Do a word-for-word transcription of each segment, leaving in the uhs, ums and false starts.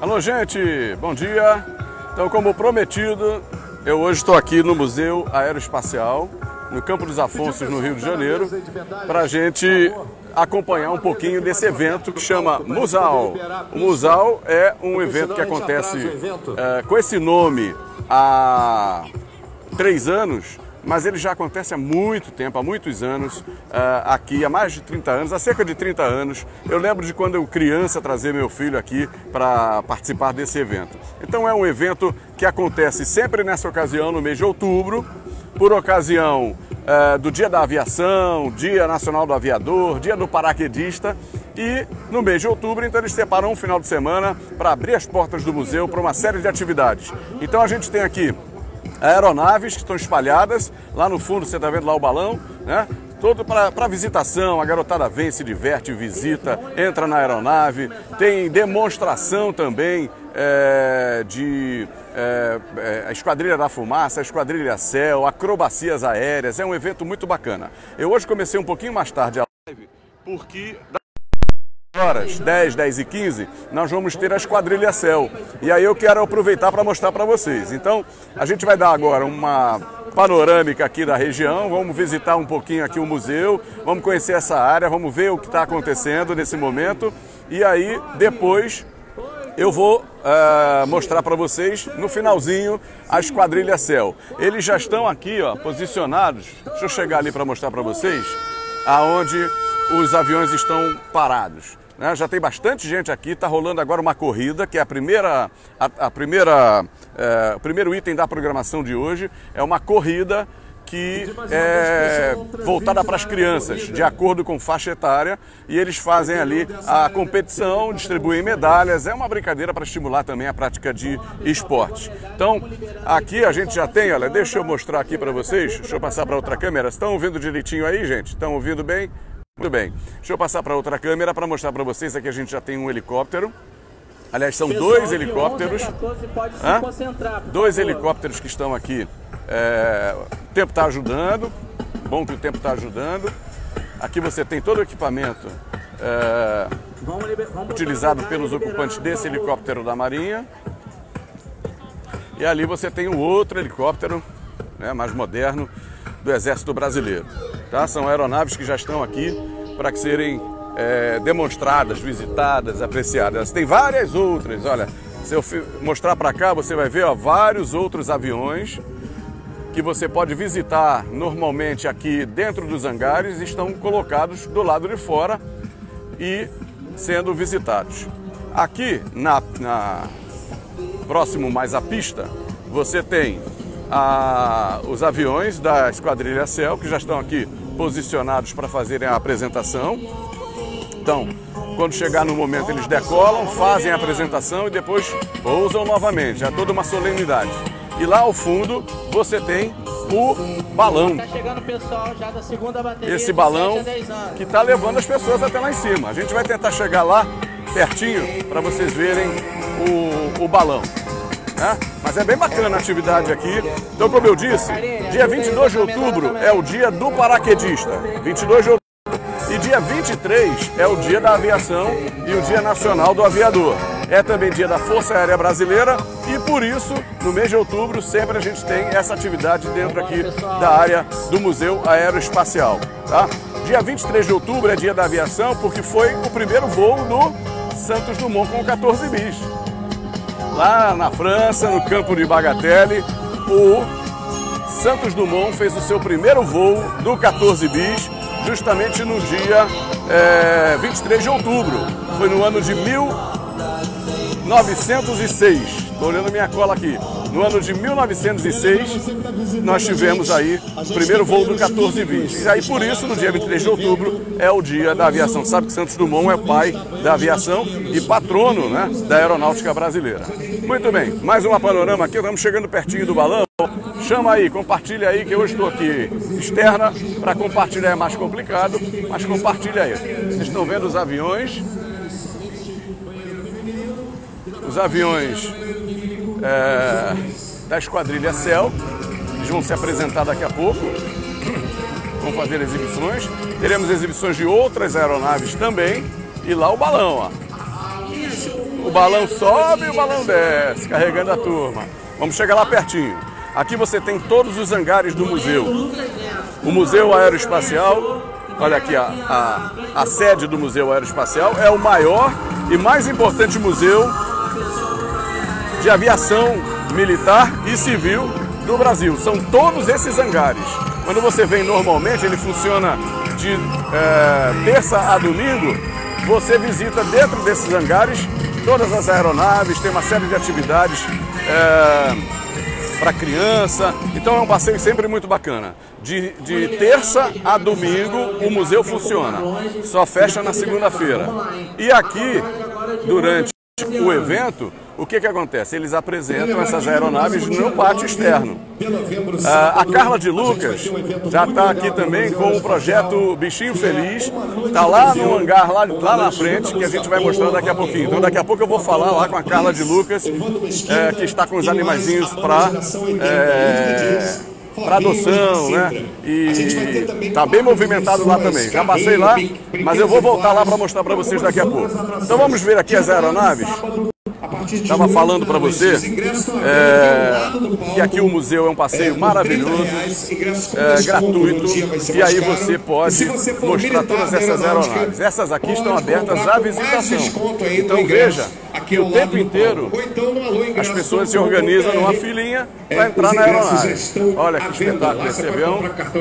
Alô, gente, bom dia. Então, como prometido, eu hoje estou aqui no Museu Aeroespacial, no Campo dos Afonsos, no Rio de Janeiro, para a gente acompanhar um pouquinho desse evento que chama Musal. O Musal é um evento que acontece é, com esse nome há três anos, mas ele já acontece há muito tempo, há muitos anos, uh, aqui, há mais de trinta anos, há cerca de trinta anos. Eu lembro de quando eu criança trazer meu filho aqui para participar desse evento. Então é um evento que acontece sempre nessa ocasião, no mês de outubro, por ocasião uh, do Dia da Aviação, Dia Nacional do Aviador, Dia do Paraquedista. E no mês de outubro, então, eles separam um final de semana para abrir as portas do museu para uma série de atividades. Então a gente tem aqui aeronaves que estão espalhadas, lá no fundo você está vendo lá o balão, né? Todo para visitação, a garotada vem, se diverte, visita, entra na aeronave, tem demonstração também é, de é, é, a Esquadrilha da Fumaça, a Esquadrilha Céu, acrobacias aéreas, é um evento muito bacana. Eu hoje comecei um pouquinho mais tarde a live, porque horas, dez, dez e quinze, nós vamos ter a Esquadrilha Céu. E aí eu quero aproveitar para mostrar para vocês. Então, a gente vai dar agora uma panorâmica aqui da região, vamos visitar um pouquinho aqui o museu, vamos conhecer essa área, vamos ver o que está acontecendo nesse momento. E aí, depois, eu vou uh, mostrar para vocês, no finalzinho, a Esquadrilha Céu. Eles já estão aqui, ó, posicionados. Deixa eu chegar ali para mostrar para vocês aonde os aviões estão parados. Né? Já tem bastante gente aqui, está rolando agora uma corrida, que é a primeira, a, a primeira, é, o primeiro item da programação de hoje, é uma corrida que é voltada para as crianças, de acordo com faixa etária, e eles fazem ali a competição, distribuem medalhas, é uma brincadeira para estimular também a prática de esportes. Então, aqui a gente já tem, olha, deixa eu mostrar aqui para vocês, deixa eu passar para outra câmera, estão ouvindo direitinho aí, gente? Estão ouvindo bem? Muito bem, deixa eu passar para outra câmera para mostrar para vocês. Aqui a gente já tem um helicóptero. Aliás, são Pessoal, dois helicópteros. onze a pode se concentrar, dois favor. helicópteros que estão aqui. É, o tempo está ajudando. Bom que o tempo está ajudando. Aqui você tem todo o equipamento é, vamos liber... vamos utilizado pelos ocupantes desse helicóptero da Marinha. E ali você tem o outro helicóptero, né, mais moderno, do Exército Brasileiro. Tá? São aeronaves que já estão aqui para que serem é, demonstradas, visitadas, apreciadas. Tem várias outras, olha, se eu mostrar para cá, você vai ver ó, vários outros aviões que você pode visitar normalmente aqui dentro dos hangares, estão colocados do lado de fora e sendo visitados. Aqui, na, na próximo mais à pista, você tem a, os aviões da Esquadrilha Céu, que já estão aqui posicionados para fazerem a apresentação. Então, quando chegar no momento, eles decolam, fazem a apresentação e depois pousam novamente. É toda uma solenidade. E lá ao fundo você tem o balão. Tá chegando o pessoal já da segunda bateria. Esse balão que está levando as pessoas até lá em cima. A gente vai tentar chegar lá pertinho para vocês verem o, o balão. Né? Mas é bem bacana a atividade aqui. Então, como eu disse, dia vinte e dois de outubro é o dia do paraquedista. vinte e dois de outubro. E dia vinte e três é o dia da aviação e o dia nacional do aviador. É também dia da Força Aérea Brasileira e por isso, no mês de outubro, sempre a gente tem essa atividade dentro aqui da área do Museu Aeroespacial. Tá? Dia vinte e três de outubro é dia da aviação porque foi o primeiro voo do Santos Dumont com o quatorze bis. Lá na França, no campo de Bagatelle, o Santos Dumont fez o seu primeiro voo do quatorze bis, justamente no dia é, vinte e três de outubro. Foi no ano de mil novecentos e seis. Estou olhando minha cola aqui. No ano de mil novecentos e seis, nós tivemos aí o primeiro voo do quatorze bis. E aí, por isso, no dia vinte e três de outubro, é o dia da aviação. Sabe que Santos Dumont é o pai da aviação e patrono, né, da aeronáutica brasileira. Muito bem, mais uma panorama aqui. Estamos chegando pertinho do balão. Chama aí, compartilha aí, que eu estou aqui externa. Para compartilhar é mais complicado, mas compartilha aí. Vocês estão vendo os aviões. Os aviões é, da Esquadrilha Céu, eles vão se apresentar daqui a pouco, vão fazer exibições. Teremos exibições de outras aeronaves também, e lá o balão, ó. o balão sobe e o balão desce, carregando a turma. Vamos chegar lá pertinho. Aqui você tem todos os hangares do museu. O Museu Aeroespacial, olha aqui, a, a, a sede do Museu Aeroespacial é o maior e mais importante museu de aviação militar e civil do Brasil. São todos esses hangares. Quando você vem normalmente, ele funciona de é, terça a domingo, você visita dentro desses hangares todas as aeronaves, tem uma série de atividades é, para criança, então é um passeio sempre muito bacana. De, de terça a domingo o museu funciona, só fecha na segunda-feira. E aqui, durante o evento, o que que acontece? Eles apresentam essas aeronaves no pátio externo. Ah, a Carla de Lucas já está aqui também com o projeto Bichinho Feliz, está lá no hangar, lá, lá na frente, que a gente vai mostrar daqui a pouquinho. Então daqui a pouco eu vou falar lá com a Carla de Lucas, é, que está com os animaizinhos para... É, para adoção, né? E tá bem movimentado lá também. Já passei lá, mas eu vou voltar lá para mostrar para vocês daqui a pouco. Então vamos ver aqui as aeronaves. Estava falando para você é, que aqui o museu é um passeio maravilhoso, é, gratuito, e aí você pode mostrar todas essas aeronaves. Essas aqui estão abertas à visitação. Então veja que o tempo inteiro as pessoas se organizam numa filinha para entrar na aeronave. Olha que espetáculo esse avião.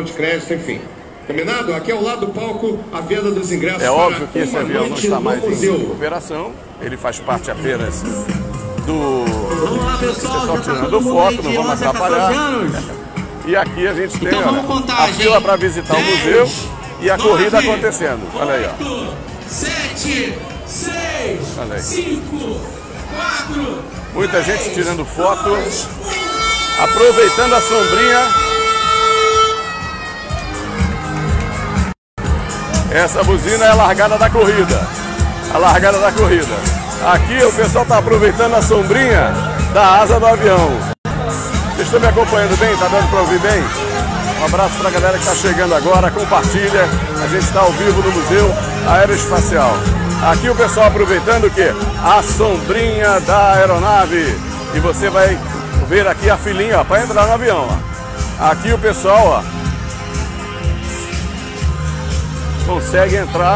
Combinado? Aqui ao lado do palco, a venda dos ingressos. É óbvio que esse avião não está mais em operação, ele faz parte apenas do... Vamos lá, pessoal, pessoal tirando foto, não vamos atrapalhar. E aqui a gente tem então, olha, contar, a fila para visitar dez, o museu e a nove, corrida acontecendo. Olha aí, ó. sete, seis, cinco, quatro, muita gente tirando foto, aproveitando a sombrinha. Essa buzina é a largada da corrida. A largada da corrida. Aqui o pessoal está aproveitando a sombrinha da asa do avião. Vocês estão me acompanhando bem? Está dando para ouvir bem? Um abraço para a galera que está chegando agora. Compartilha. A gente está ao vivo no Museu Aeroespacial. Aqui o pessoal aproveitando o quê? A sombrinha da aeronave. E você vai ver aqui a filinha para entrar no avião. Ó. Aqui o pessoal, ó, consegue entrar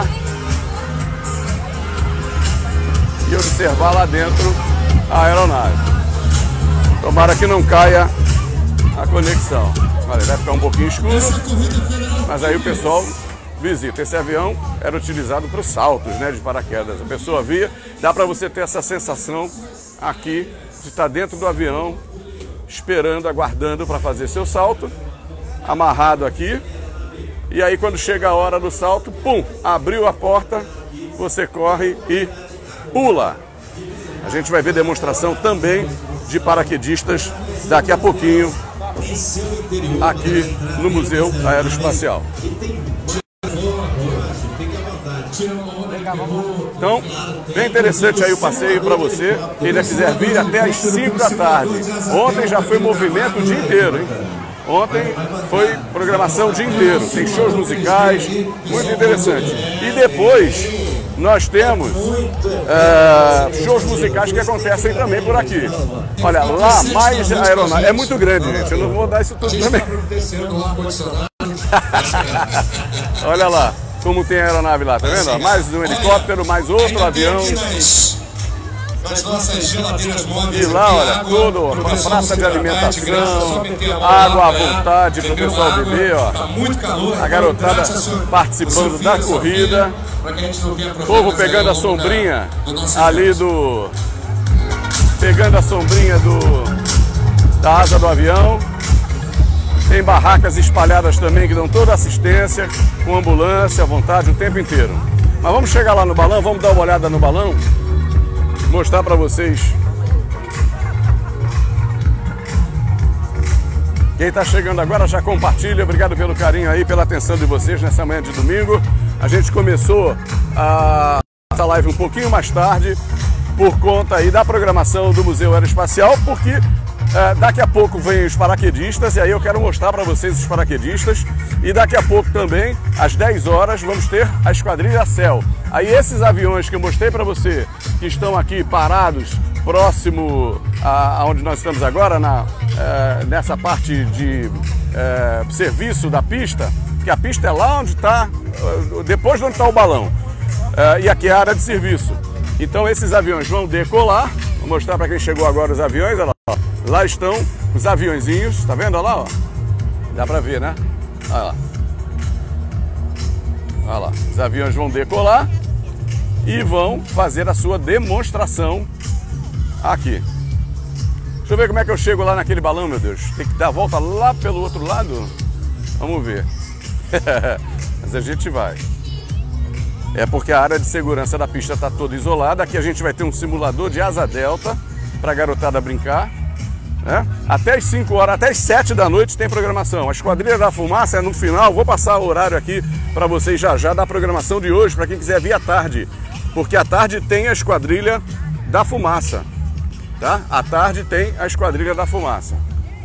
e observar lá dentro a aeronave. Tomara que não caia a conexão. Olha, vai ficar um pouquinho escuro, mas aí o pessoal visita. Esse avião era utilizado para os saltos, né, de paraquedas. A pessoa via, dá para você ter essa sensação aqui de estar dentro do avião, esperando, aguardando para fazer seu salto, amarrado aqui. E aí quando chega a hora do salto, pum, abriu a porta, você corre e pula. A gente vai ver demonstração também de paraquedistas daqui a pouquinho aqui no Museu Aeroespacial. Então, bem interessante aí o passeio para você, quem ainda quiser vir até às cinco da tarde. Ontem já foi movimento o dia inteiro, hein? Ontem foi programação o dia inteiro, tem shows musicais, muito interessante. E depois nós temos é, shows musicais que acontecem também por aqui. Olha, lá mais aeronave, é muito grande, gente, eu não vou dar isso tudo também. Olha lá como tem aeronave lá, tá vendo? Mais um helicóptero, mais outro avião. Das nossas geladeiras móveis. E lá, olha, tudo, a praça de alimentação, água à vontade para o pessoal beber, ó. A garotada participando da corrida. O povo pegando a sombrinha ali do... Pegando a sombrinha do, da asa do avião. Tem barracas espalhadas também que dão toda assistência, com ambulância à vontade o tempo inteiro. Mas vamos chegar lá no balão, vamos dar uma olhada no balão. Mostrar para vocês. Quem está chegando agora já compartilha. Obrigado pelo carinho aí, pela atenção de vocês nessa manhã de domingo. A gente começou a essa live um pouquinho mais tarde por conta aí da programação do Museu Aeroespacial, porque É, daqui a pouco vem os paraquedistas, e aí eu quero mostrar para vocês os paraquedistas. E daqui a pouco também, às dez horas, vamos ter a Esquadrilha Céu. Aí esses aviões que eu mostrei para você, que estão aqui parados, próximo a, a onde nós estamos agora, na, é, nessa parte de é, serviço da pista, que a pista é lá onde está, depois de onde está o balão. É, e aqui é a área de serviço. Então esses aviões vão decolar. Vou mostrar para quem chegou agora os aviões, olha lá. Ó. Lá estão os aviõezinhos, tá vendo? Olha lá, ó. Dá para ver, né? Olha lá. Olha lá. Os aviões vão decolar e vão fazer a sua demonstração aqui. Deixa eu ver como é que eu chego lá naquele balão, meu Deus. Tem que dar a volta lá pelo outro lado? Vamos ver. Mas a gente vai. É porque a área de segurança da pista está toda isolada. Aqui a gente vai ter um simulador de asa delta para a garotada brincar. Né? Até as cinco horas, até as sete da noite tem programação. A Esquadrilha da Fumaça é no final. Vou passar o horário aqui para vocês já já da programação de hoje, para quem quiser vir à tarde. Porque à tarde tem a Esquadrilha da Fumaça. Tá? À tarde tem a Esquadrilha da Fumaça.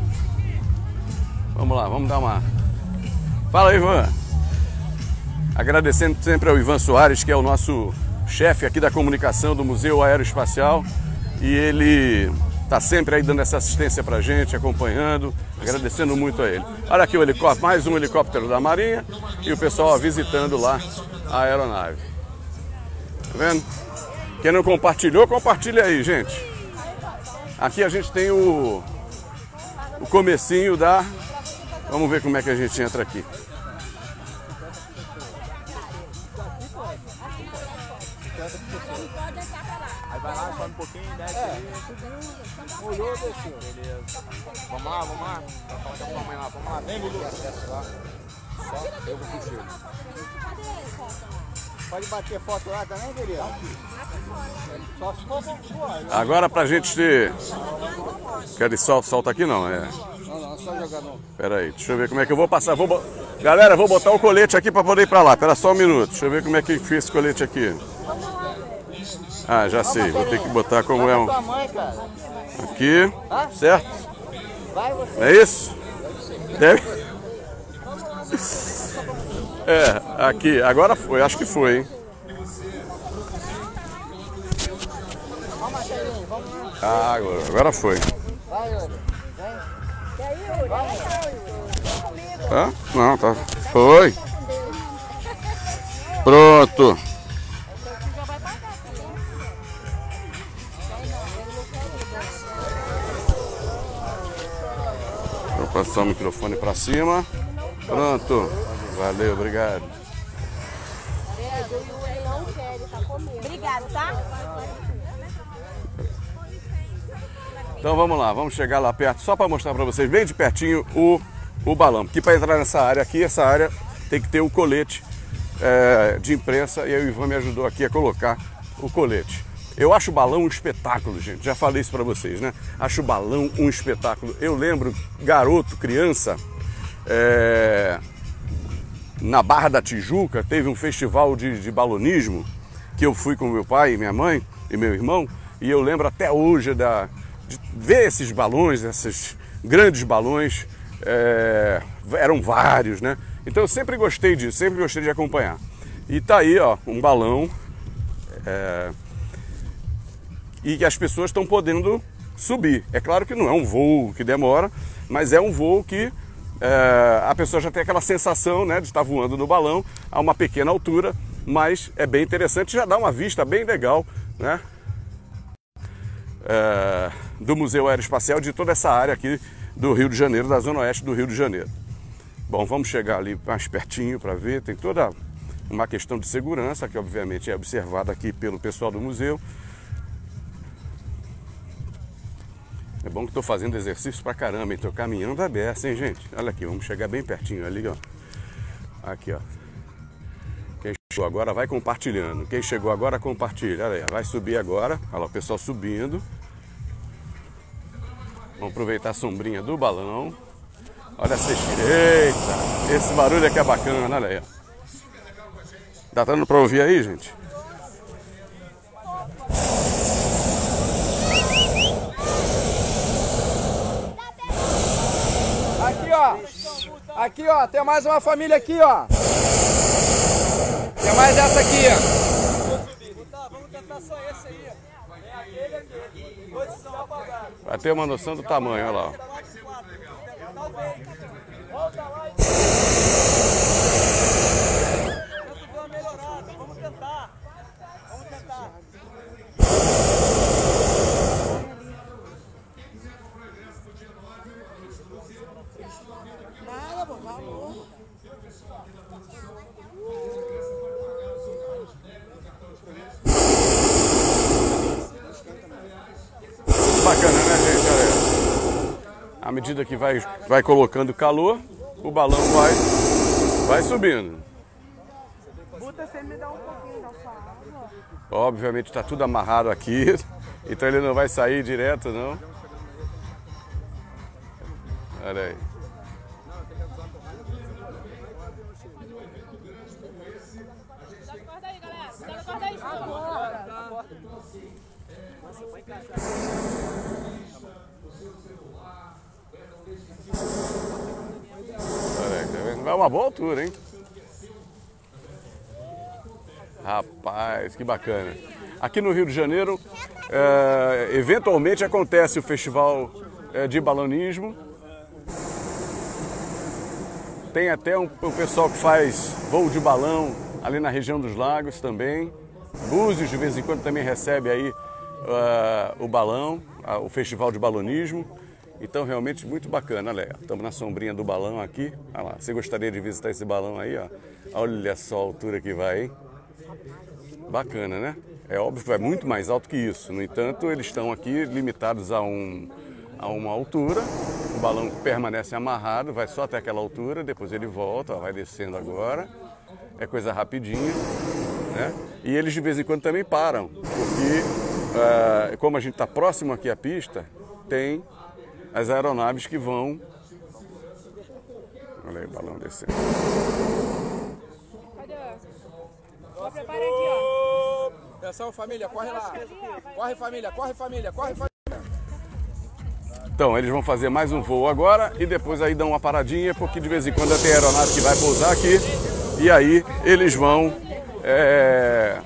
Vamos lá, vamos dar uma... Fala aí, Ivan. Agradecendo sempre ao Ivan Soares, que é o nosso chefe aqui da comunicação do Museu Aeroespacial. E ele está sempre aí dando essa assistência pra gente, acompanhando, agradecendo muito a ele. Olha aqui o helicóptero, mais um helicóptero da Marinha e o pessoal ó, visitando lá a aeronave. Tá vendo? Quem não compartilhou, compartilha aí, gente. Aqui a gente tem o, o comecinho da... Vamos ver como é que a gente entra aqui. Aí vai lá, sobe um pouquinho, desce. É. Olhou, desceu. Beleza. Vamos lá, vamos lá. Vai falar com a sua mãe lá. Vamos lá, vem, Lulu. Só eu vou puxar. Pode bater foto lá também, querido? Só se for fora. Agora pra gente ter... Quer solta, solta aqui não, é... Não, não, só jogar não. Pera aí, deixa eu ver como é que eu vou passar. Vou bo... Galera, vou botar o colete aqui pra poder ir pra lá. Pera só um minuto. Deixa eu ver como é que fiz esse colete aqui. Ah, já sei. Vou ter que botar como é um... Aqui, certo? É isso? Deve... É, aqui. Agora foi, acho que foi, hein? Ah, agora, agora foi. Tá? Não, tá. Foi. Pronto. Vou passar o microfone para cima. Pronto. Valeu, obrigado. Obrigado, tá? Então vamos lá, vamos chegar lá perto, só para mostrar para vocês bem de pertinho o, o balão. Porque para entrar nessa área aqui, essa área tem que ter o colete é, de imprensa, e aí o Ivan me ajudou aqui a colocar o colete. Eu acho o balão um espetáculo, gente, já falei isso para vocês, né? Acho o balão um espetáculo. Eu lembro, garoto, criança, é, na Barra da Tijuca, teve um festival de, de balonismo, que eu fui com meu pai, minha mãe e meu irmão, e eu lembro até hoje da... de ver esses balões, esses grandes balões, é, eram vários, né? Então eu sempre gostei disso, sempre gostei de acompanhar. E tá aí, ó, um balão, é, e que as pessoas estão podendo subir. É claro que não é um voo que demora, mas é um voo que é, a pessoa já tem aquela sensação, né, de estar voando no balão a uma pequena altura, mas é bem interessante, já dá uma vista bem legal, né? É, do Museu Aeroespacial, de toda essa área aqui do Rio de Janeiro, da zona oeste do Rio de Janeiro. Bom, vamos chegar ali mais pertinho para ver, tem toda uma questão de segurança, que obviamente é observada aqui pelo pessoal do museu. É bom que estou fazendo exercício pra caramba, estou caminhando a beça, hein, gente? Olha aqui, vamos chegar bem pertinho ali, ó. Aqui, ó. Quem chegou agora vai compartilhando. Quem chegou agora compartilha. Olha aí, vai subir agora. Olha lá, o pessoal subindo. Vamos aproveitar a sombrinha do balão. Olha essa... Eita! Esse barulho aqui é bacana, olha aí, ó. Tá dando pra ouvir aí, gente? Aqui, ó, tem mais uma família aqui, ó. Tem mais essa aqui, ó. Vamos tentar só esse aí. É aquele aqui. Dois são apagados. Vai ter uma noção do tamanho, olha lá. Volta lá e... Tenta uma melhorada, vamos tentar. Vamos tentar. Nada, bom, valor. Bacana, né, gente? Olha, à medida que vai, vai colocando calor, o balão vai, vai subindo. Buta, você me dá um pouquinho da sua água? Obviamente está tudo amarrado aqui, então ele não vai sair direto, não. Olha aí. Acorda aí, galera. Acorda aí, agora. Olha aí, tá vendo? Vai uma boa altura, hein? Rapaz, que bacana. Aqui no Rio de Janeiro, é, eventualmente acontece o festival é, de balonismo. Tem até um, um pessoal que faz voo de balão ali na região dos lagos também. Búzios de vez em quando também recebe aí uh, o balão, uh, o festival de balonismo. Então realmente muito bacana, olha, estamos na sombrinha do balão aqui. Olha lá, você gostaria de visitar esse balão aí, ó? Olha só a altura que vai, hein? Bacana, né? É óbvio que vai muito mais alto que isso. No entanto, eles estão aqui limitados a, um, a uma altura. O balão permanece amarrado, vai só até aquela altura, depois ele volta, ó, vai descendo agora. É coisa rapidinha, né? E eles de vez em quando também param, porque uh, como a gente está próximo aqui à pista, tem as aeronaves que vão... Olha aí o balão descendo. Cadê? Vou preparar aqui, ó. Atenção, família, corre lá. Corre, família, corre, família, corre, família. Então, eles vão fazer mais um voo agora e depois aí dão uma paradinha, porque de vez em quando tem aeronave que vai pousar aqui e aí eles vão... É...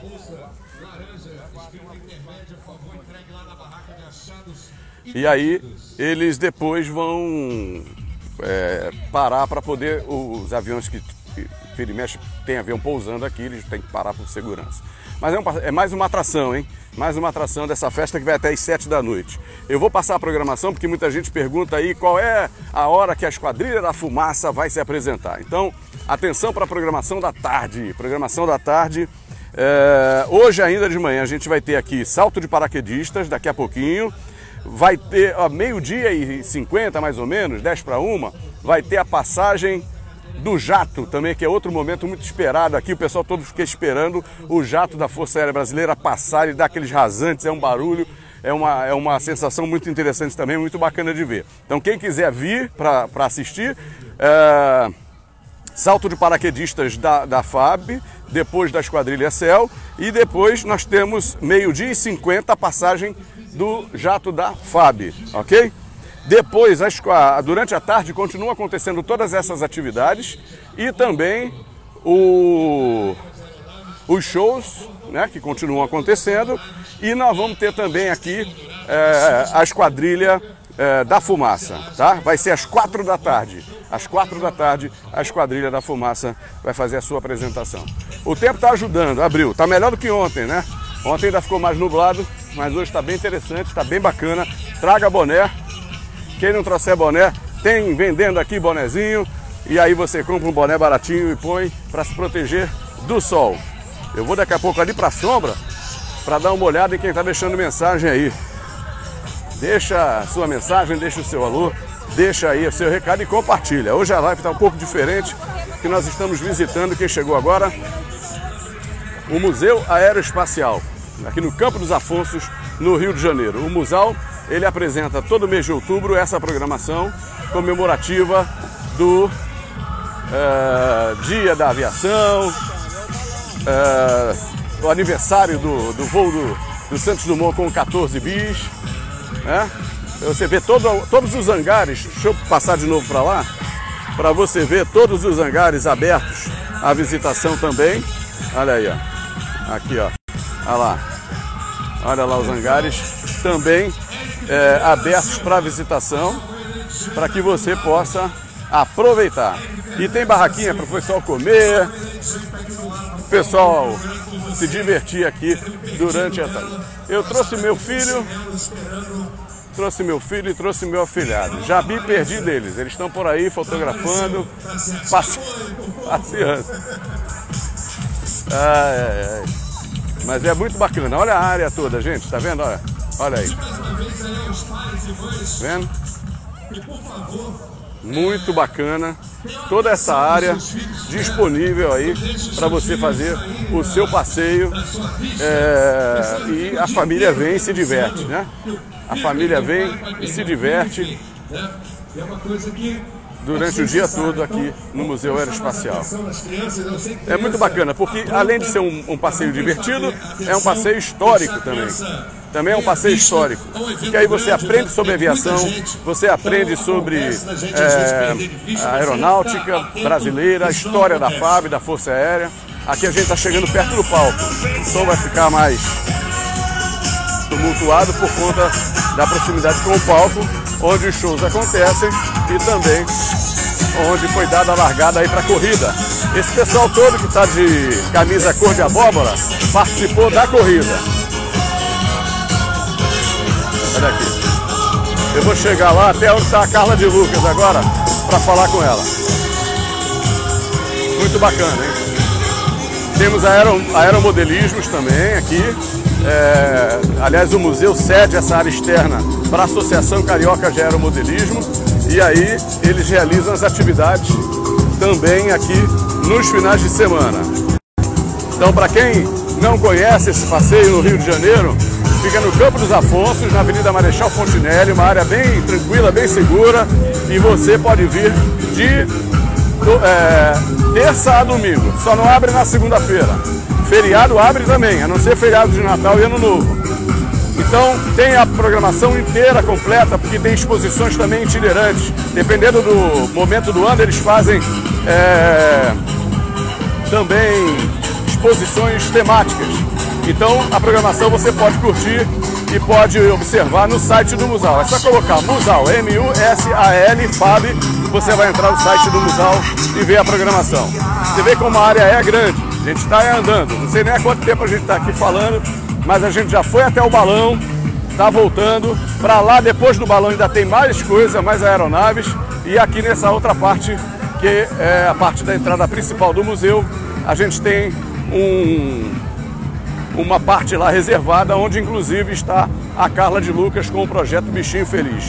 E aí eles depois vão é, parar para poder... Os aviões que, que vira e mexe, tem avião pousando aqui, eles têm que parar por segurança. Mas é, um, é mais uma atração, hein? Mais uma atração dessa festa que vai até às sete da noite. Eu vou passar a programação porque muita gente pergunta aí qual é a hora que a Esquadrilha da Fumaça vai se apresentar. Então, atenção para a programação da tarde. Programação da tarde. É, hoje ainda de manhã a gente vai ter aqui salto de paraquedistas, daqui a pouquinho. Vai ter, ó, meio-dia e cinquenta mais ou menos, dez para uma, vai ter a passagem do jato também, que é outro momento muito esperado aqui. O pessoal todo fica esperando o jato da Força Aérea Brasileira passar e dar aqueles rasantes, é um barulho, é uma, é uma sensação muito interessante também, muito bacana de ver. Então quem quiser vir para assistir, é, salto de paraquedistas da, da F A B, depois da Esquadrilha Céu, e depois nós temos meio-dia e cinquenta a passagem do jato da F A B, ok? Depois, durante a tarde, continuam acontecendo todas essas atividades e também o, os shows, né, que continuam acontecendo. E nós vamos ter também aqui é, a Esquadrilha é, da Fumaça, tá? Vai ser às quatro da tarde. Às quatro da tarde, a Esquadrilha da Fumaça vai fazer a sua apresentação. O tempo está ajudando, abriu. Está melhor do que ontem, né? Ontem ainda ficou mais nublado, mas hoje está bem interessante, está bem bacana. Traga boné. Quem não trouxer boné, tem vendendo aqui bonezinho. E aí você compra um boné baratinho e põe para se proteger do sol. Eu vou daqui a pouco ali para a sombra para dar uma olhada em quem está deixando mensagem aí. Deixa a sua mensagem, deixa o seu alô, deixa aí o seu recado e compartilha. Hoje a live está um pouco diferente, que nós estamos visitando, quem chegou agora, o Museu Aeroespacial, aqui no Campo dos Afonsos, no Rio de Janeiro. O Musal, ele apresenta todo mês de outubro essa programação comemorativa do uh, Dia da Aviação, uh, o aniversário do, do voo do, do Santos Dumont com quatorze bis, né? Você vê todo, todos os hangares, deixa eu passar de novo para lá, para você ver todos os hangares abertos à visitação também. Olha aí, ó. Aqui, ó. Olha lá. Olha lá os hangares também é, abertos para visitação, para que você possa aproveitar. E tem barraquinha para o pessoal comer, o pessoal se divertir aqui durante a tarde. Eu trouxe meu filho, trouxe meu filho e trouxe meu afilhado. Já me perdi deles, eles estão por aí fotografando, passe... passeando. Ai, ai, ai. Mas é muito bacana, olha a área toda, gente, tá vendo? Olha, olha aí. Vendo? Muito bacana, toda essa área disponível aí para você fazer o seu passeio é, e a família vem e se diverte, né? A família vem e se diverte durante o dia todo aqui no Museu Aeroespacial. É muito bacana, porque além de ser um, um passeio divertido, é um passeio histórico também. Também é um passeio histórico, que aí você aprende sobre aviação, você aprende sobre é, a aeronáutica brasileira, a história da F A B, da Força Aérea. Aqui a gente está chegando perto do palco, o som vai ficar mais tumultuado por conta da proximidade com o palco, onde os shows acontecem e também onde foi dada a largada aí para a corrida. Esse pessoal todo que está de camisa cor de abóbora participou da corrida. Olha aqui. Eu vou chegar lá até onde está a Carla de Lucas agora para falar com ela. Muito bacana, hein? Temos aero, aeromodelismos também aqui. É, aliás, o museu cede essa área externa para a Associação Carioca de Aeromodelismo. E aí eles realizam as atividades também aqui nos finais de semana. Então, para quem não conhece esse passeio no Rio de Janeiro, fica no Campo dos Afonsos, na Avenida Marechal Fontinelli, uma área bem tranquila, bem segura, e você pode vir de é, terça a domingo, só não abre na segunda-feira. Feriado abre também, a não ser feriado de Natal e Ano Novo. Então tem a programação inteira completa, porque tem exposições também itinerantes. Dependendo do momento do ano, eles fazem é, também exposições temáticas. Então a programação você pode curtir e pode observar no site do Musal. É só colocar Musal, M U S A L, F A B, você vai entrar no site do Musal e ver a programação. Você vê como a área é grande, a gente está andando, não sei nem há quanto tempo a gente está aqui falando, mas a gente já foi até o balão, está voltando. Para lá, depois do balão, ainda tem mais coisa, mais aeronaves. E aqui nessa outra parte, que é a parte da entrada principal do museu, a gente tem um, uma parte lá reservada, onde inclusive está a Carla de Lucas com o projeto Bichinho Feliz.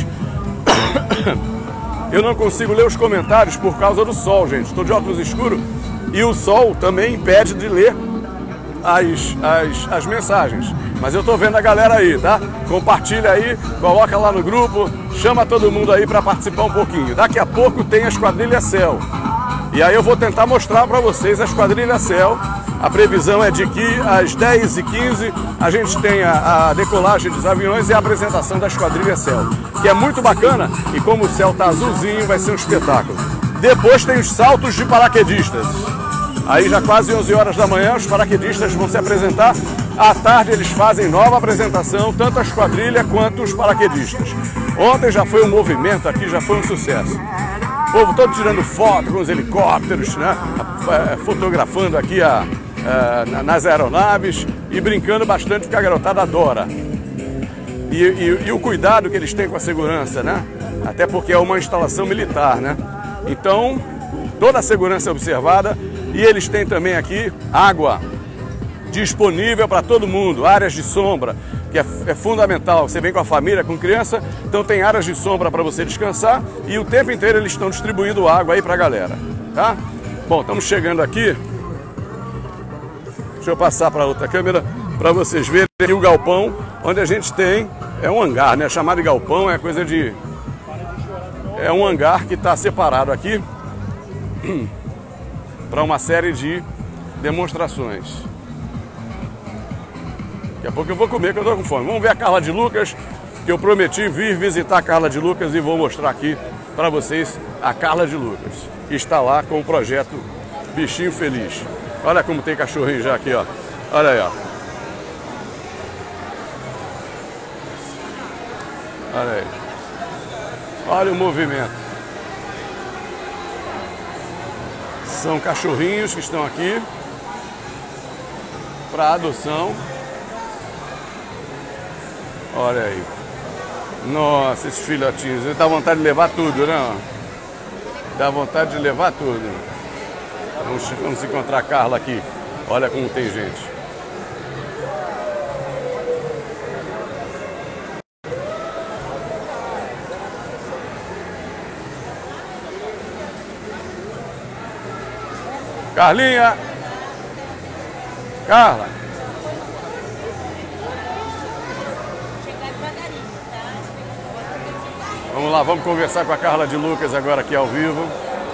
Eu não consigo ler os comentários por causa do sol, gente. Estou de óculos escuros e o sol também impede de ler As, as, as mensagens, mas eu tô vendo a galera aí, tá? Compartilha aí, coloca lá no grupo, chama todo mundo aí para participar um pouquinho. Daqui a pouco tem a Esquadrilha Céu, e aí eu vou tentar mostrar para vocês a Esquadrilha Céu. A previsão é de que às dez e quinze a gente tenha a decolagem dos aviões e a apresentação da Esquadrilha Céu, que é muito bacana, e como o céu tá azulzinho, vai ser um espetáculo. Depois tem os saltos de paraquedistas. Aí já quase onze horas da manhã os paraquedistas vão se apresentar. À tarde eles fazem nova apresentação, tanto a esquadrilha quanto os paraquedistas. Ontem já foi um movimento aqui, já foi um sucesso. O povo todo tirando foto com os helicópteros, né? Fotografando aqui a, a, nas aeronaves e brincando bastante, porque a garotada adora. E, e, e o cuidado que eles têm com a segurança, né? Até porque é uma instalação militar, né? Então, toda a segurança é observada. E eles têm também aqui água disponível para todo mundo, áreas de sombra, que é, é fundamental. Você vem com a família, com criança, então tem áreas de sombra para você descansar, e o tempo inteiro eles estão distribuindo água aí para a galera, tá? Bom, estamos chegando aqui. Deixa eu passar para outra câmera para vocês verem aqui o galpão, onde a gente tem, é um hangar, né? Chamado de galpão, é coisa de... É um hangar que está separado aqui para uma série de demonstrações. Daqui a pouco eu vou comer, que eu estou com fome. Vamos ver a Carla de Lucas, que eu prometi vir visitar a Carla de Lucas e vou mostrar aqui para vocês a Carla de Lucas, que está lá com o projeto Bichinho Feliz. Olha como tem cachorrinho já aqui, ó. Olha aí, ó. Olha aí. Olha o movimento. São cachorrinhos que estão aqui para adoção. Olha aí. Nossa, esses filhotinhos. Dá vontade de levar tudo, né? Dá vontade de levar tudo. Vamos, vamos encontrar a Carla aqui. Olha como tem gente. Carlinha! Carla! Vamos lá, vamos conversar com a Carla de Lucas agora aqui ao vivo.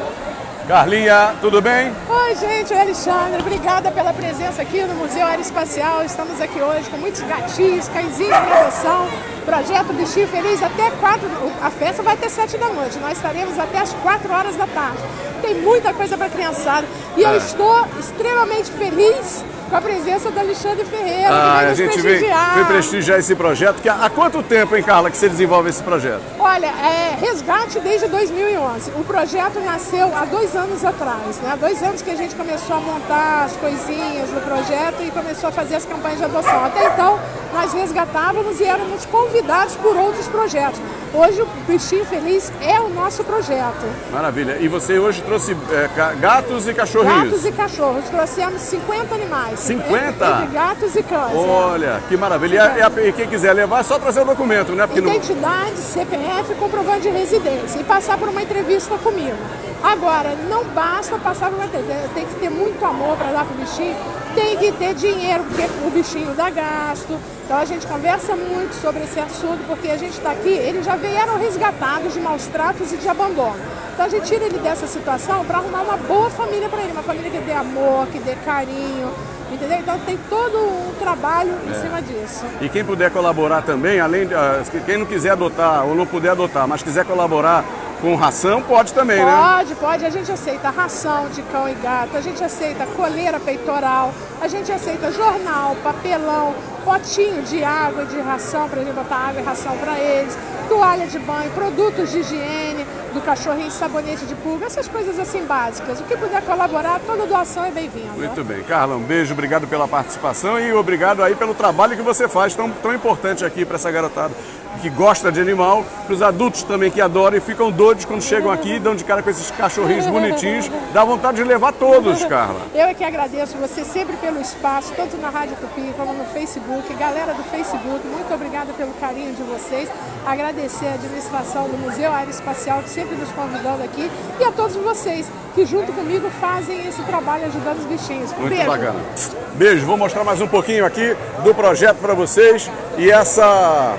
Carlinha, tudo bem? Oi, gente, Alexandre, obrigada pela presença aqui no Museu Aeroespacial. Estamos aqui hoje com muitos gatinhos, cãezinhos de adoção. Projeto Bichinho Feliz até quatro. A festa vai até sete da noite. Nós estaremos até as quatro horas da tarde. Tem muita coisa para a criançada. E é. eu estou extremamente feliz com a presença do Alexandre Ferreira. Ah, a gente vem, vem prestigiar esse projeto. Que há, há quanto tempo, hein, Carla, que você desenvolve esse projeto? Olha, é Resgate desde dois mil e onze. O projeto nasceu há dois anos atrás, né? Há dois anos que a gente começou a montar as coisinhas do projeto e começou a fazer as campanhas de adoção. Até então, nós resgatávamos e éramos convidados por outros projetos. Hoje, o Bichinho Feliz é o nosso projeto. Maravilha. E você hoje trouxe é, gatos e cachorrinhos? Gatos e cachorros. Trouxemos cinquenta animais. cinquenta? Entre, entre gatos e cães. Olha, é. que maravilha. E, a, e, a, e quem quiser levar, é só trazer o documento, né? Porque Identidade, não... C P F, comprovante de residência e passar por uma entrevista comigo. Agora, não basta passar por uma entrevista, tem que ter muito amor para dar para o bichinho, tem que ter dinheiro, porque o bichinho dá gasto. Então a gente conversa muito sobre esse assunto, porque a gente está aqui, eles já vieram resgatados de maus tratos e de abandono. Então a gente tira ele dessa situação para arrumar uma boa família para ele, uma família que dê amor, que dê carinho, entendeu? Então tem todo um trabalho em é. cima disso. E quem puder colaborar também, além de, quem não quiser adotar ou não puder adotar, mas quiser colaborar com ração, pode também, pode, né? Pode, pode. A gente aceita ração de cão e gato, a gente aceita coleira peitoral, a gente aceita jornal, papelão, potinho de água e de ração, para a gente botar água e ração para eles, toalha de banho, produtos de higiene, do cachorrinho, sabonete de pulga, essas coisas assim básicas. O que puder colaborar, toda doação é bem-vinda. Muito bem. Carla, um beijo, obrigado pela participação e obrigado aí pelo trabalho que você faz, tão, tão importante aqui para essa garotada que gosta de animal, para os adultos também que adoram e ficam doidos quando chegam aqui e dão de cara com esses cachorrinhos bonitinhos. Dá vontade de levar todos, Carla. Eu é que agradeço você sempre pelo espaço, tanto na Rádio Tupi como no Facebook. Galera do Facebook, muito obrigada pelo carinho de vocês. Agradecer a administração do Museu Aeroespacial, que sempre nos convidando aqui, e a todos vocês que junto comigo fazem esse trabalho ajudando os bichinhos. Muito Beijo. bacana. Beijo. Vou mostrar mais um pouquinho aqui do projeto para vocês e essa...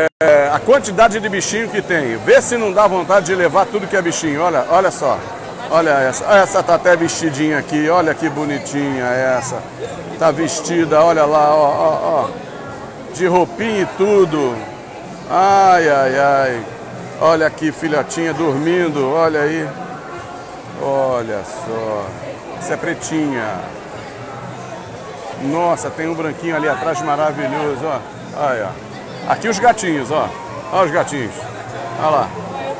É, a quantidade de bichinho que tem. Vê se não dá vontade de levar tudo que é bichinho. Olha, olha só. Olha essa. Essa tá até vestidinha aqui. Olha que bonitinha essa. Tá vestida, olha lá, ó, ó, ó. De roupinha e tudo. Ai, ai, ai. Olha aqui, filhotinha dormindo. Olha aí. Olha só. Essa é pretinha. Nossa, tem um branquinho ali atrás maravilhoso, ó. Olha, ó. Aqui os gatinhos, ó. Olha os gatinhos. Olha lá.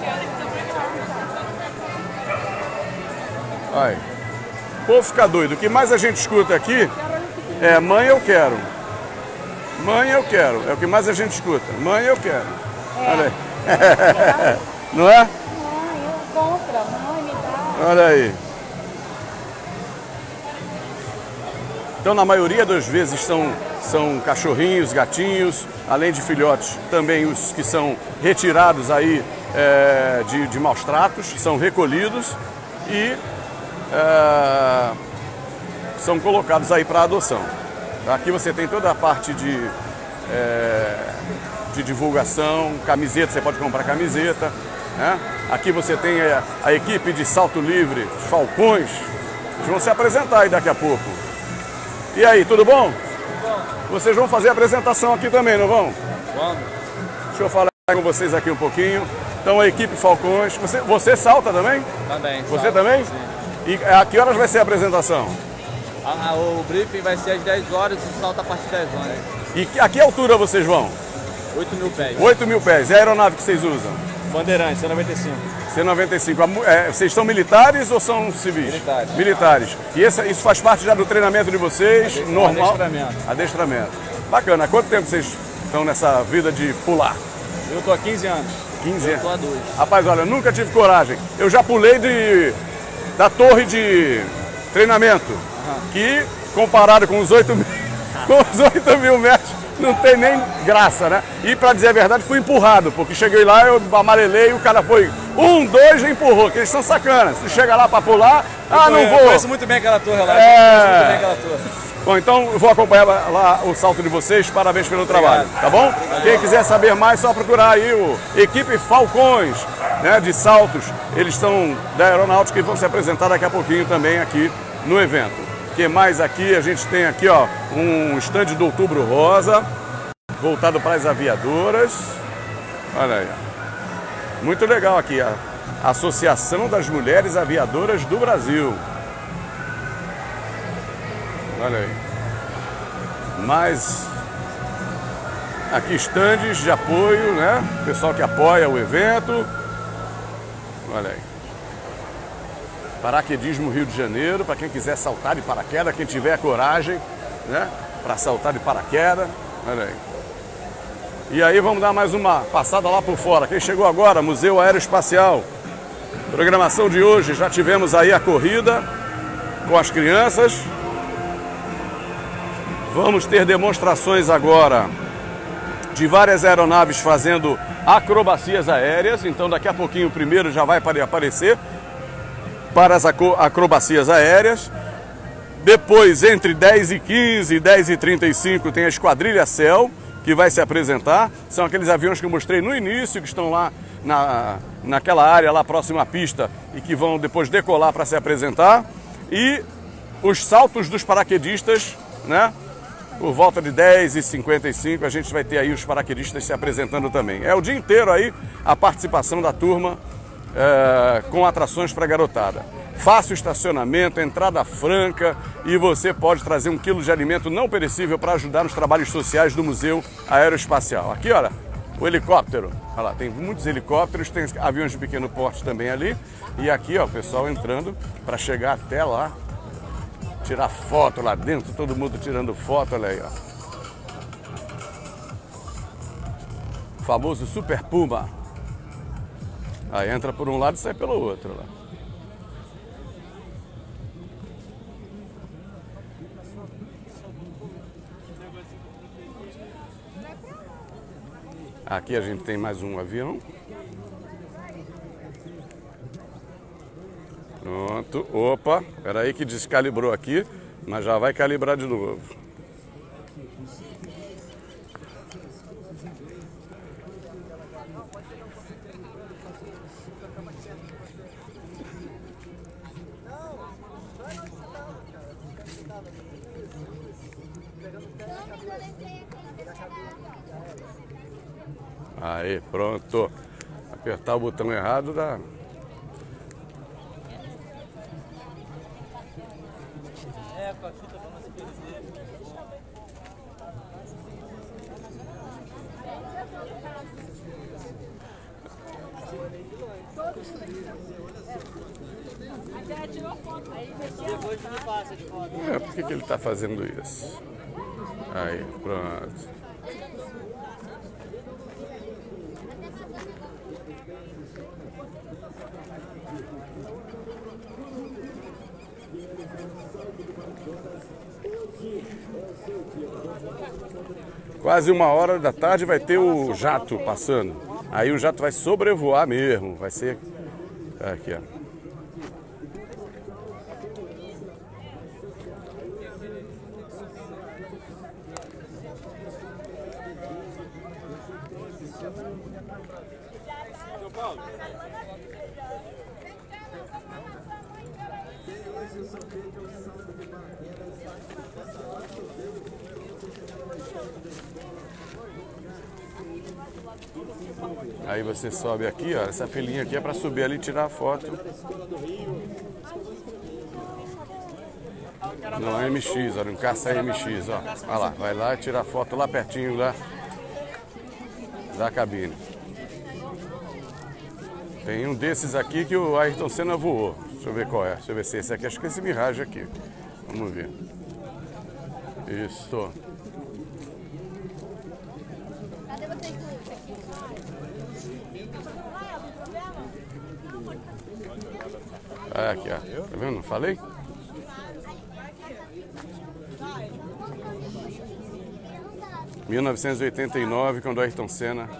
Olha. O povo fica doido. O que mais a gente escuta aqui é mãe eu quero. Mãe eu quero. É o que mais a gente escuta. Mãe eu quero. Olha aí. Não é? Mãe, eu compro. Mãe, me dá. Olha aí. Então, na maioria das vezes, são, são cachorrinhos, gatinhos, além de filhotes, também os que são retirados aí é, de, de maus tratos, são recolhidos e é, são colocados aí para adoção. Aqui você tem toda a parte de, é, de divulgação, camiseta, você pode comprar camiseta, né? Aqui você tem a, a equipe de salto livre, os falcões, eles vão se apresentar aí daqui a pouco. E aí, tudo bom? Tudo bom. Vocês vão fazer a apresentação aqui também, não vão? Vamos. Deixa eu falar com vocês aqui um pouquinho. Então a equipe Falcões, você, você salta também? Também. Você salto, também? Sim. E a que horas vai ser a apresentação? A, a, o briefing vai ser às dez horas e o salto a partir das onze. E que- a que altura vocês vão? oito mil pés. oito mil pés. E a aeronave que vocês usam? Bandeirantes, C noventa e cinco. C noventa e cinco. A mu- é, vocês são militares ou são civis? Militares. Militares. E esse- isso faz parte já do treinamento de vocês? Ade- normal? adestramento. Adestramento. Bacana. Há quanto tempo vocês estão nessa vida de pular? Eu tô há quinze anos. quinze Eu tô há anos. dois. Rapaz, olha, eu nunca tive coragem. Eu já pulei de, da torre de treinamento, que comparado com os oito mil, com os oito mil metros, não tem nem graça, né? E pra dizer a verdade, fui empurrado, porque cheguei lá, eu amarelei, o cara foi um, dois e empurrou, porque eles são sacanas. Você chega lá pra pular, ah, não Eu vou. conheço muito bem aquela torre lá. É. Eu conheço muito bem aquela torre. Bom, então eu vou acompanhar lá o salto de vocês. Parabéns pelo trabalho, tá bom? Quem quiser saber mais, só procurar aí o Equipe Falcões, né, de saltos. Eles são da aeronáutica e vão se apresentar daqui a pouquinho também aqui no evento. O que mais aqui? A gente tem aqui, ó, um estande do Outubro Rosa, voltado para as aviadoras. Olha aí, ó. Muito legal aqui, a Associação das Mulheres Aviadoras do Brasil. Olha aí. Mais aqui estandes de apoio, né? Pessoal que apoia o evento. Olha aí. Paraquedismo Rio de Janeiro, para quem quiser saltar de paraquedas, quem tiver coragem, né? Para saltar de paraquedas. Olha aí. E aí vamos dar mais uma passada lá por fora. Quem chegou agora, Museu Aeroespacial. Programação de hoje, já tivemos aí a corrida com as crianças. Vamos ter demonstrações agora de várias aeronaves fazendo acrobacias aéreas. Então daqui a pouquinho o primeiro já vai aparecer para as acrobacias aéreas. Depois, entre dez e quinze e dez e trinta e cinco, tem a Esquadrilha Céu, que vai se apresentar. São aqueles aviões que eu mostrei no início, que estão lá na, naquela área lá próxima à pista e que vão depois decolar para se apresentar. E os saltos dos paraquedistas, né? Por volta de dez e cinquenta e cinco a gente vai ter aí os paraquedistas se apresentando também. É o dia inteiro aí a participação da turma é, com atrações para a garotada. Fácil estacionamento, entrada franca e você pode trazer um quilo de alimento não perecível para ajudar nos trabalhos sociais do Museu Aeroespacial. Aqui, olha, o helicóptero. Olha lá, tem muitos helicópteros, tem aviões de pequeno porte também ali. E aqui, ó, o pessoal entrando para chegar até lá. Tirar foto lá dentro, todo mundo tirando foto, olha aí, ó. O famoso Super Puma. Aí entra por um lado e sai pelo outro lá. Aqui a gente tem mais um avião. Pronto, opa, espera aí que descalibrou aqui, mas já vai calibrar de novo. Aí, pronto. Apertar o botão errado dá... É, por que que ele está fazendo isso? Aí, pronto. Quase uma hora da tarde vai ter o jato passando. Aí o jato vai sobrevoar mesmo. Vai ser... Aqui, ó. Aí você sobe aqui, ó. Essa filinha aqui é para subir ali e tirar a foto. Não é M X, olha, um caça M X, ó. Olha lá, vai lá e tira a foto lá pertinho lá da cabine. Tem um desses aqui que o Ayrton Senna voou. Deixa eu ver qual é. Deixa eu ver se esse aqui. Acho que é esse Mirage aqui. Vamos ver. Isso. Cadê vocês dois? Ah, aqui, ó. Tá vendo? Não falei? mil novecentos e oitenta e nove, quando Ayrton Senna,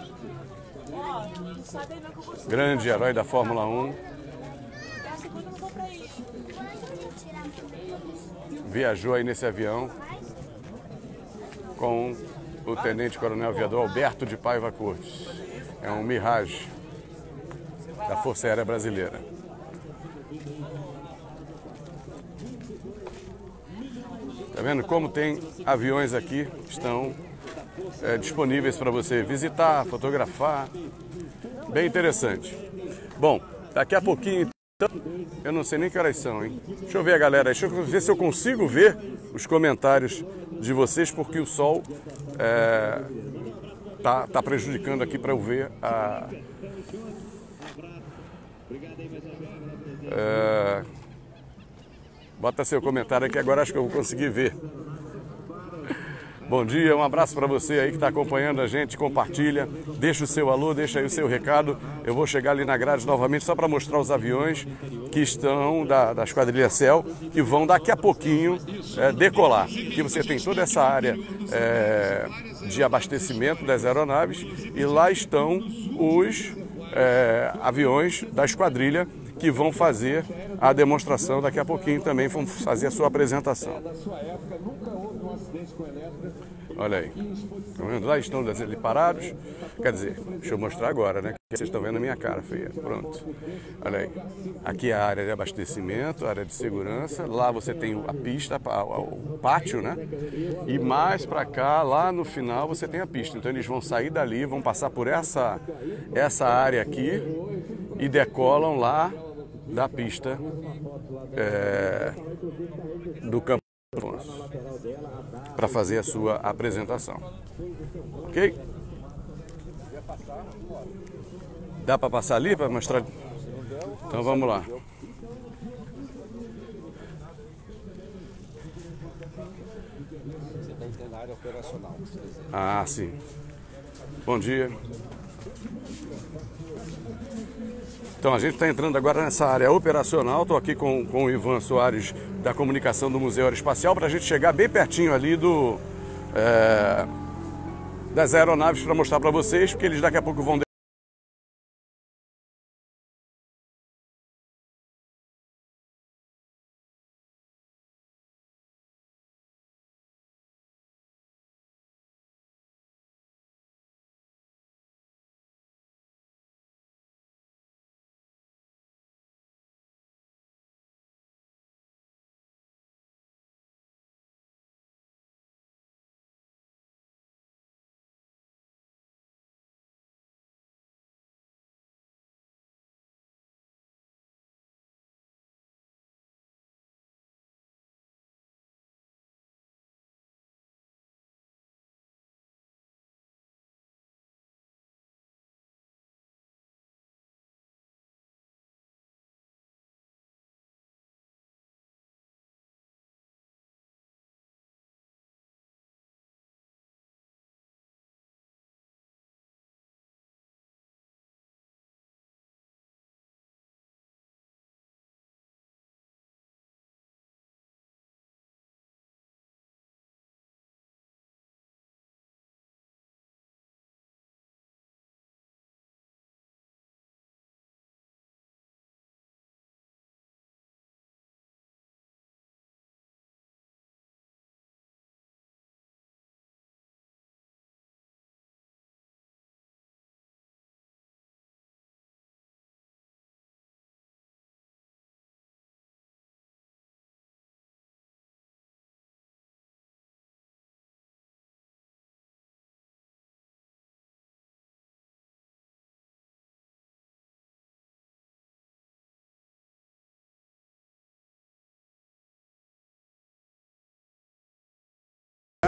grande herói da Fórmula um, viajou aí nesse avião com o tenente-coronel aviador Alberto de Paiva Cortes. É um Mirage da Força Aérea Brasileira. Tá vendo como tem aviões aqui que estão é, disponíveis para você visitar, fotografar. Bem interessante. Bom, daqui a pouquinho, então, eu não sei nem que horas são, hein? Deixa eu ver a galera aí, deixa eu ver se eu consigo ver os comentários de vocês, porque o sol é, tá, tá prejudicando aqui para eu ver a... É, bota seu comentário aqui, agora acho que eu vou conseguir ver. Bom dia, um abraço para você aí que está acompanhando a gente, compartilha, deixa o seu alô, deixa aí o seu recado. Eu vou chegar ali na grade novamente só para mostrar os aviões que estão da, da Esquadrilha Céu, que vão daqui a pouquinho é, decolar. Aqui você tem toda essa área é, de abastecimento das aeronaves e lá estão os é, aviões da esquadrilha que vão fazer a demonstração daqui a pouquinho também, vão fazer a sua apresentação. Olha aí, tá vendo? Lá estão ali parados, quer dizer, deixa eu mostrar agora, né? Que vocês estão vendo a minha cara feia, pronto. Olha aí, aqui é a área de abastecimento, a área de segurança, lá você tem a pista, o pátio, né? E mais para cá, lá no final, você tem a pista. Então eles vão sair dali, vão passar por essa, essa área aqui e decolam lá da pista é, do campo para fazer a sua apresentação. Ok? Dá para passar ali para mostrar? Então vamos lá. Você está entrando na área operacional. Ah, sim. Bom dia. Então a gente está entrando agora nessa área operacional. Estou aqui com, com o Ivan Soares da comunicação do Museu Aeroespacial para a gente chegar bem pertinho ali do, é, das aeronaves para mostrar para vocês, porque eles daqui a pouco vão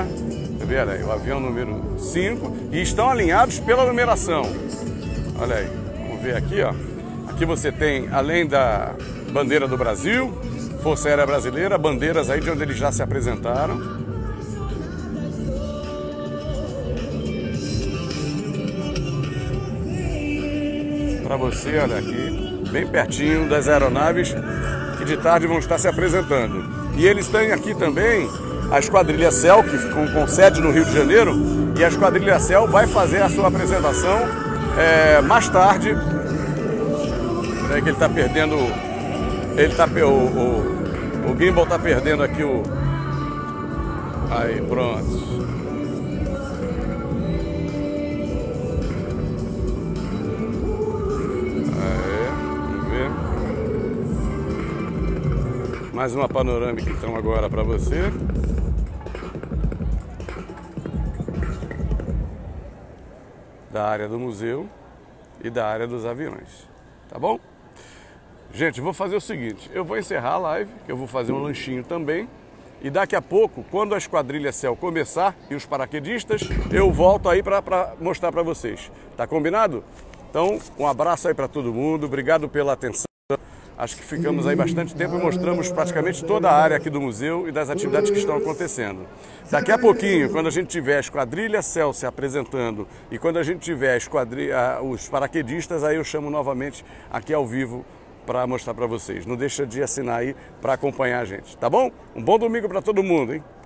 Você vê, olha aí, o avião número cinco, e estão alinhados pela numeração. Olha aí, vamos ver aqui, ó. Aqui você tem, além da bandeira do Brasil, Força Aérea Brasileira, bandeiras aí de onde eles já se apresentaram. Para você, olha aqui, bem pertinho das aeronaves que de tarde vão estar se apresentando. E eles têm aqui também a Esquadrilha Céu, que com, com sede no Rio de Janeiro, e a Esquadrilha Céu vai fazer a sua apresentação é, mais tarde. Peraí que ele está perdendo, ele tá, o, o, o gimbal está perdendo aqui o... Aí, pronto. Mais uma panorâmica então agora para você. Da área do museu e da área dos aviões. Tá bom? Gente, vou fazer o seguinte, eu vou encerrar a live, que eu vou fazer um lanchinho também. E daqui a pouco, quando a Esquadrilha Céu começar e os paraquedistas, eu volto aí para mostrar para vocês. Tá combinado? Então, um abraço aí para todo mundo, obrigado pela atenção. Acho que ficamos aí bastante tempo e mostramos praticamente toda a área aqui do museu e das atividades que estão acontecendo. Daqui a pouquinho, quando a gente tiver a Esquadrilha Céu se apresentando e quando a gente tiver a esquadrilha, os paraquedistas, aí eu chamo novamente aqui ao vivo para mostrar para vocês. Não deixa de assinar aí para acompanhar a gente, tá bom? Um bom domingo para todo mundo, hein?